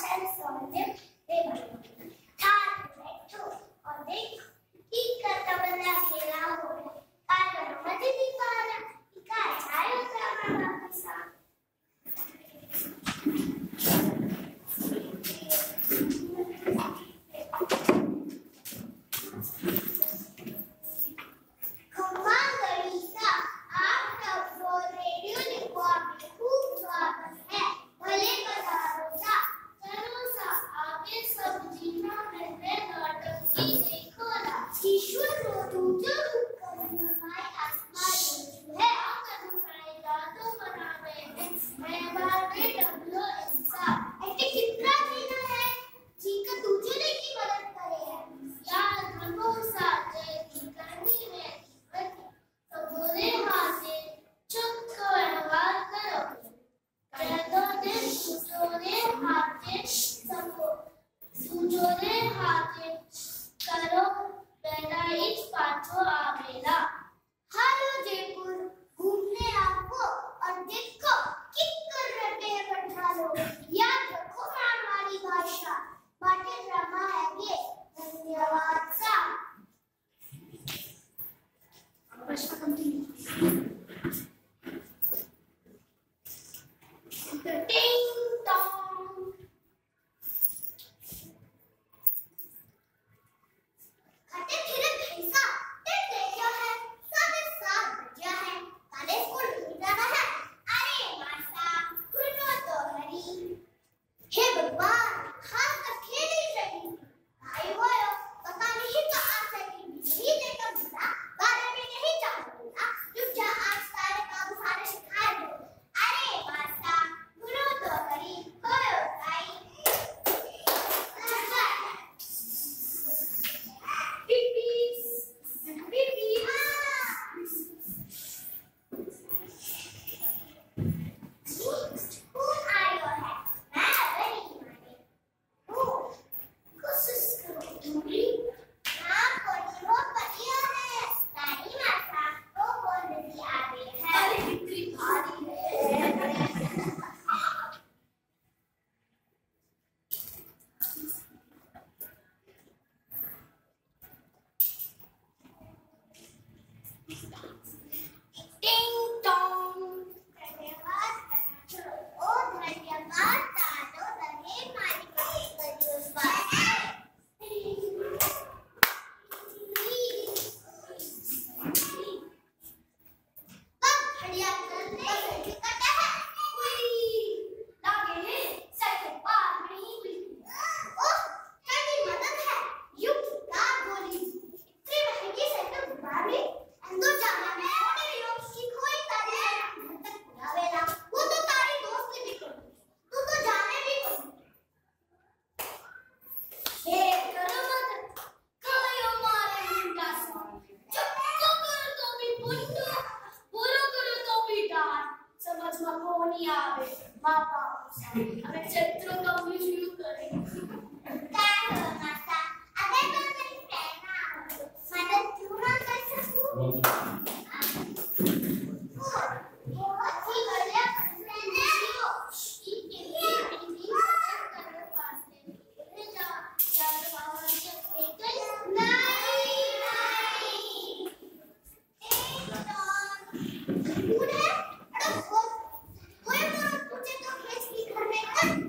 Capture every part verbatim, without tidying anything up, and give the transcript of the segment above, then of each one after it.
Good.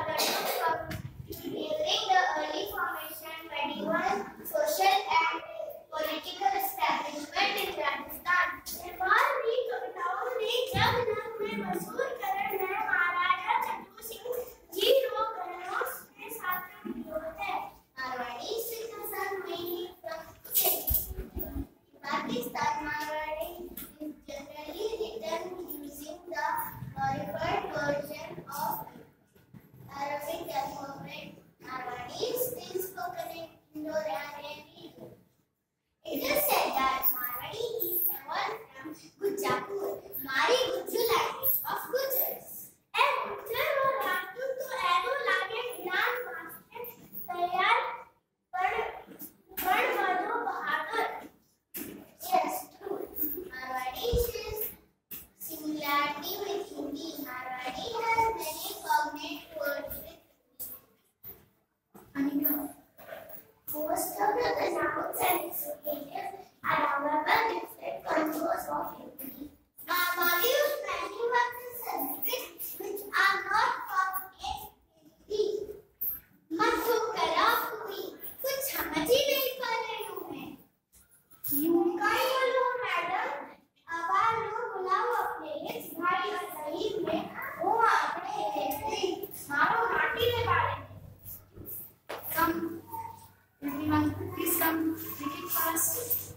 Most of the nouns and adjectives are however different contours of Hindi. Marwari use many words in Sanskrit which are not found in Hindi. मधु कला हुई कुछ समझ ही नहीं पा रही हूँ मैं। यूं का ही बोलो मैडम, आवाज लो बुलाओ अपने लिप्स भाई और सही में वो आपने देखते मारो माटी में बारे में। Come, everyone, please come, make it fast.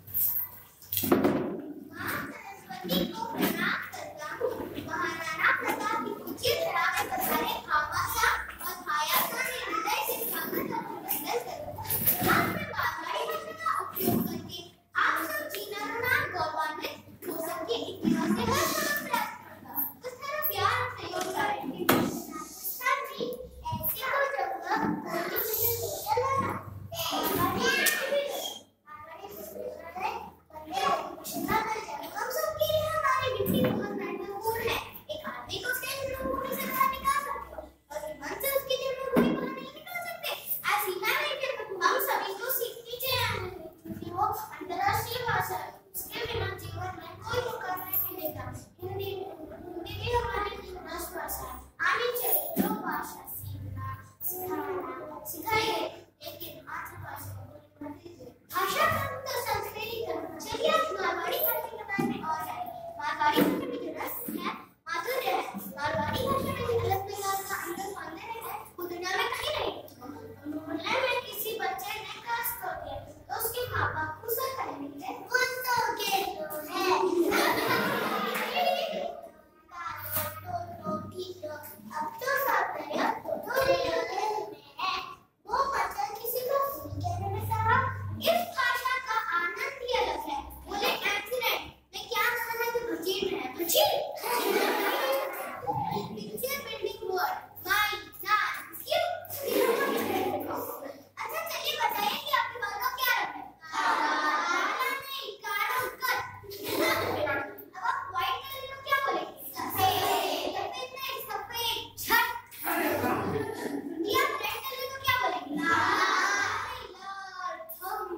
माँ सरस्वती को प्रणाम करता हूँ। महाराणा प्रताप की ऊंची तरह में पधारे भामासा और भायासा ने हृदय से स्वागत और अभिनंदन करो। आज मैं मारवाड़ी भाषा का उपयोग करके आप सब जीवनानुराग गौरवान्वित हो सके इतिहास से हर समय प्रयास करूँगा। उस तरह प्यार और सहयोग करेंगे। राजस्थान में ऐसी कोई जगह होती मुझे नहीं लगा। हम सबके लिए हमारी ड्यूटी बहुत महत्वपूर्ण है। एक आदमी को उसके जन्मभूमि से बाहर निकाल सकते हो और मन से उसकी जन्मभूमि बाहर नहीं निकाल सकते। आज सीमा में हम सभी को सीखनी चाहिए क्योंकि वो अंतर्राष्ट्रीय भाषा है। उसके बिना जीवन में कोई मुकाम नहीं मिलेगा। हिंदी हिंदी भी हमारी राष्ट्रभाषा है। आनी चाहिए जो भाषा सीखना सिखाना सिखाइए लेकिन मातृभाषा को मत दीजिए। भाषा का तो संस्कृति करना चलिए आज मारवाड़ी भाषा के बारे में और जानिए। मारवाड़ी भाषा में जो रस है माधुर्य है। मारवाड़ी भाषा में जो अलग प्रकार का अंदर सौंदर्य है वो दुनिया में कहीं नहीं। मोहल्ले में किसी बच्चे ने कास्ट कर दिया तो उसके माँ बाप उसे कहेंगे कौन सा के तो है अब तो सब तरह थोड़ी में है। वो बच्चा किसी को फूल कहने में कहा इस भाषा का आनंद ही अलग है। बोले एक्सीडेंट में क्या नाम है जो भजीर में है भजीर पिक्चर बिल्डिंग वर्ड माई नाम क्यों। अच्छा चलिए बताइए कि आपके बाल का क्या रंग है। काला नहीं काला कट। अब आप व्हाइट कलर को क्या बोलेंगे सफेद। सफेद नहीं सफेद छट। या रेड कलर को क्या बोलेंगे लाल लाल थम।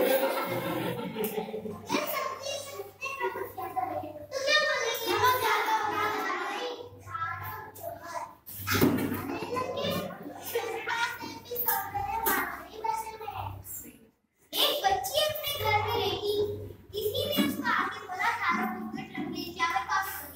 जब सब्जी सुनते हैं तो क्या करेंगे तो क्या बोलेंगे बहुत ज्यादा नहीं खाना जोहर। आने लगे शुरुआत में भी सौंदर्य मारवाड़ी भाषा में है। एक बच्ची अपने घर में रहती किसी ने उसको आके बोला सारा घूंघट रख लीजिए आप काफी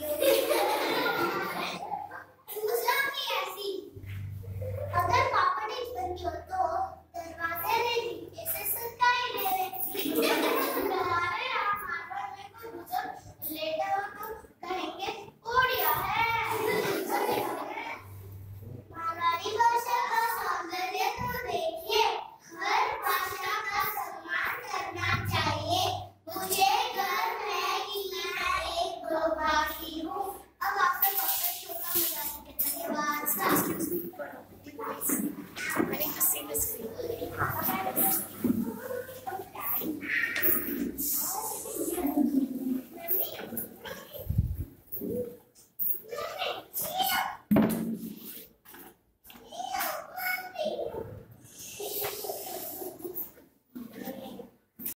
दूसरा की ऐसी अगर पापड़ी बनी हो तो दरवाजे में जैसे सरकारी ले रहे हमारे यहाँ मारवाड़ में कोई बुजुर्ग लेटा हो तो कहेंगे ओडिया है। मारवाड़ी भाषा का सौंदर्य तो देखिए हर भाषा का सम्मान करना चाहिए। मुझे गर्व है कि मैं एक बहुभाषी हूँ। अब आपका पॉकेट शो का मजा लीजिए। धन्यवाद। Excuse me for a quick place. I need to see the screen.